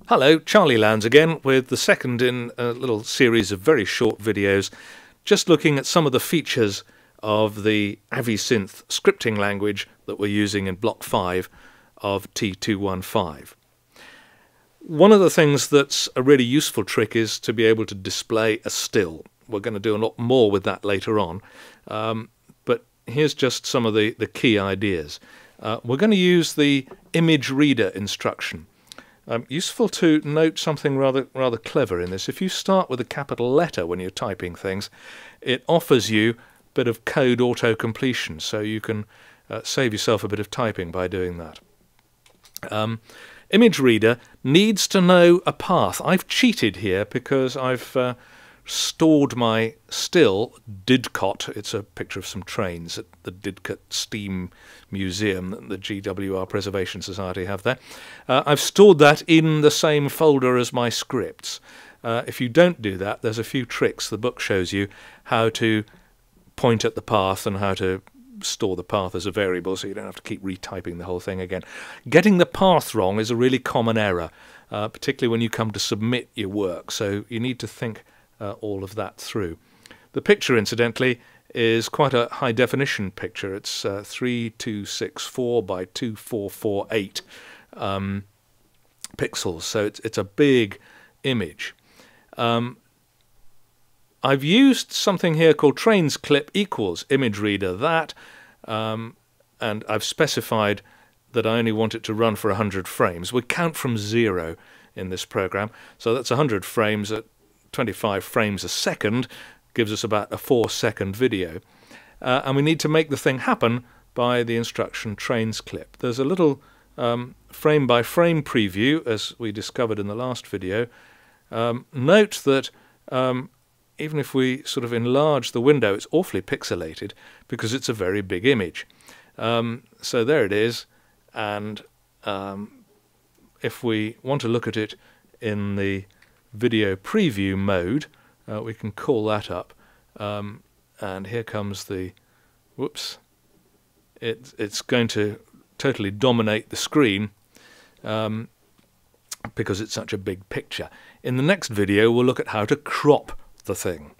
Hello, Charlie Lowndes again with the second in a little series of very short videos just looking at some of the features of the AviSynth scripting language that we're using in Block 5 of T215. One of the things that's a really useful trick is to be able to display a still. We're going to do a lot more with that later on, but here's just some of the key ideas. We're going to use the image reader instruction. Useful to note something rather clever in this. If you start with a capital letter when you're typing things, it offers you a bit of code auto-completion, so you can save yourself a bit of typing by doing that. Image reader needs to know a path. I've cheated here because I've stored my still Didcot. It's a picture of some trains at the Didcot Steam Museum that the GWR Preservation Society have there. I've stored that in the same folder as my scripts. If you don't do that, there's a few tricks. The book shows you how to point at the path and how to store the path as a variable so you don't have to keep retyping the whole thing again. Getting the path wrong is a really common error, particularly when you come to submit your work, so you need to think all of that through. The picture, incidentally, is quite a high-definition picture. It's 3264 by 2448 pixels, so it's a big image. I've used something here called TrainsClip equals image reader that, and I've specified that I only want it to run for 100 frames. We count from 0 in this program, so that's 100 frames at 25 frames a second, gives us about a 4-second video. And we need to make the thing happen by the instruction TrainsClip. There's a little frame-by-frame preview, as we discovered in the last video. Note that even if we sort of enlarge the window, it's awfully pixelated because it's a very big image. So there it is, and if we want to look at it in the video preview mode, we can call that up, and here comes the whoops, it's going to totally dominate the screen because it's such a big picture. In the next video we'll look at how to crop the thing.